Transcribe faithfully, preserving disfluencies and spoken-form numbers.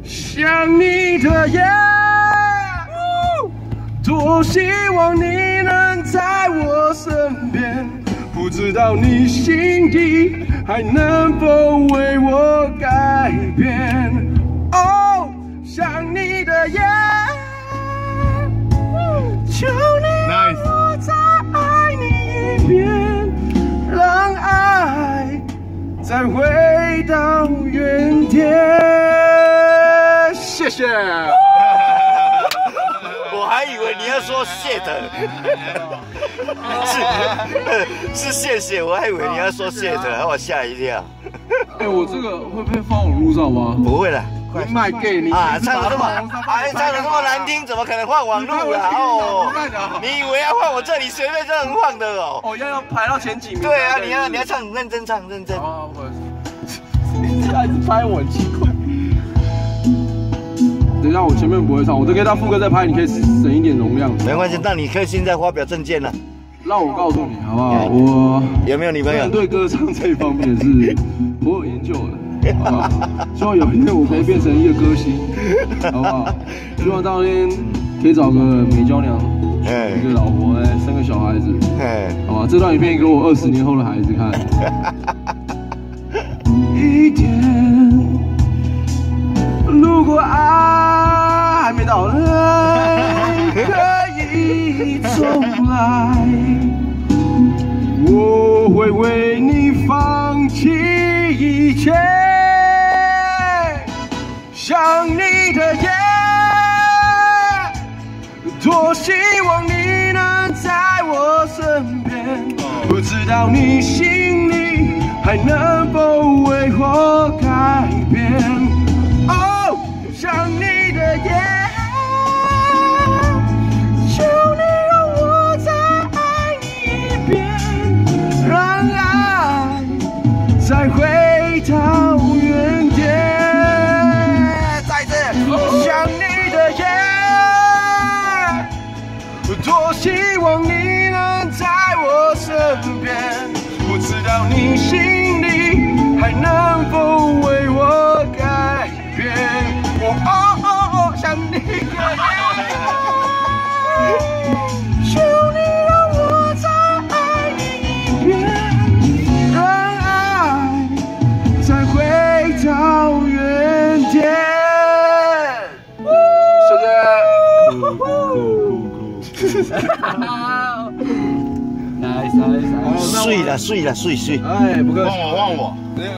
想你的夜，多希望你能在我身边，不知道你心底还能否为我改变。哦，想你的夜，求你让我再爱你一遍，让爱再回到原点。谢谢。 我还以为你要说谢的，是是谢谢，我还以为你要说谢的，我吓一跳。 哎，我这个会被放网络上吗？ 不会啦， 快卖给你啊！唱的这么，哎，唱的这么难听，怎么可能放网络啦？哦，你以为要放我这里随便就能放的哦？ 哦，要要排到前几名。 对啊，你要你要唱，认真唱，认真。 啊，不好意思，你这样一直拍我很奇怪。等一下，我前面不会唱，我都可以到副歌再拍，你可以省一点容量。 没关系，那你可以现在发表政见了。 让我告诉你好不好？我有没有女朋友？ 对歌唱这一方面是颇有研究的，好不好？希望有一天我可以变成一个歌星，好不好？希望当天可以找个美娇娘，一个老婆，哎，生个小孩子，好吧？这段影片给我二十年后的孩子看。一天。如果爱还没到来，可以重来，我会为你放弃一切。想你的夜，多希望你能在我身边，不知道你心里还能否为我改变。想你的夜，求你让我再爱你一遍，让爱再回到原点。再次，想你的夜，多希望你能在我身边，不知道你心里还能否为我改变。哦哦哦，想你的夜，求你让我再爱你一遍，让爱再回到原点。谢谢。酷酷酷酷。来来来， 睡了睡了睡睡。 哎，不客气。 忘我忘我。